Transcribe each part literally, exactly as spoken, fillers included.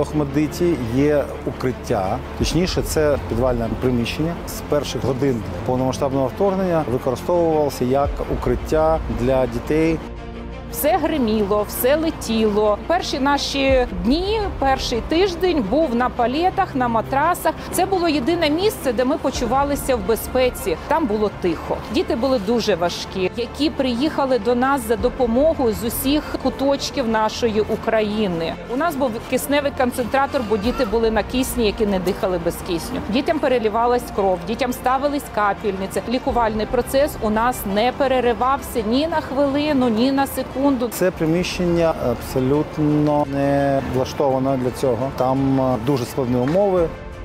Охмадиті є укриття, точніше, це підвальне приміщення. З перших годин повномасштабного вторгнення використовувалося як укриття для дітей. Все гриміло, все летіло. Перші наші дні, перший тиждень був на палетах, на матрасах. Це було єдине місце, де ми почувалися в безпеці. Там було тихо. Діти були дуже важкі, які приїхали до нас за допомогою з усіх куточків нашої України. У нас був кисневий концентратор, бо діти були на кисні, які не дихали без кисню. Дітям перелівалась кров, дітям ставились капельниці. Лікувальний процес у нас не переривався ні на хвилину, ні на секунду. Це приміщення абсолютно не влаштовано для цього. Там дуже складні умови.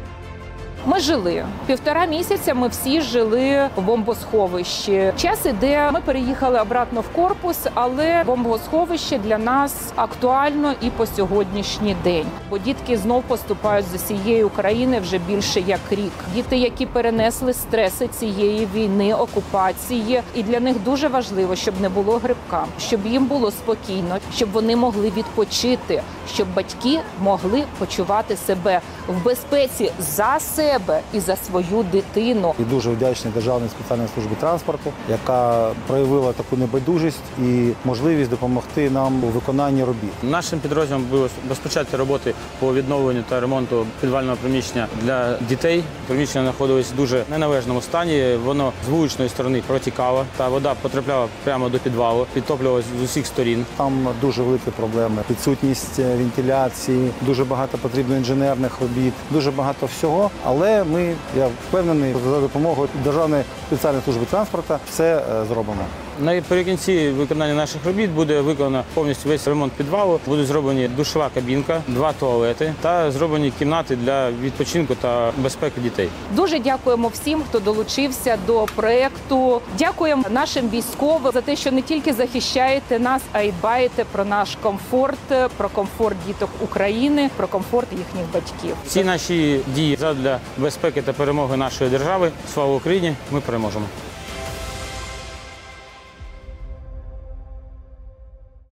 Ми жили. Півтора місяця ми всі жили в бомбосховищі. Час іде, ми переїхали обратно в корпус, але бомбосховище для нас актуально і по сьогоднішній день. Бо дітки знов поступають з усієї України вже більше як рік. Діти, які перенесли стреси цієї війни, окупації. І для них дуже важливо, щоб не було грибка, щоб їм було спокійно, щоб вони могли відпочити, щоб батьки могли почувати себе в безпеці за себе і за свою дитину. І дуже вдячний Державній спеціальній службі транспорту, яка проявила таку небайдужість і можливість допомогти нам у виконанні робіт. Нашим підрозділом було розпочати роботи по відновленню та ремонту підвального приміщення для дітей. Приміщення знаходилось в дуже неналежному стані. Воно з вуличної сторони протікало, та вода потрапляла прямо до підвалу, підтоплювалася з усіх сторін. Там дуже великі проблеми. Відсутність вентиляції, дуже багато потрібно інженерних робіт, дуже багато всього. Але ми, я впевнений, за допомогою Державної спеціальної служби транспорту все зробимо. Наприкінці виконання наших робіт буде виконано повністю весь ремонт підвалу. Буде зроблені душова кабінка, два туалети та зроблені кімнати для відпочинку та безпеки дітей. Дуже дякуємо всім, хто долучився до проєкту. Дякуємо нашим військовим за те, що не тільки захищаєте нас, а й дбаєте про наш комфорт, про комфорт діток України, про комфорт їхніх батьків. Всі наші дії задля безпеки та перемоги нашої держави. Слава Україні! Ми переможемо!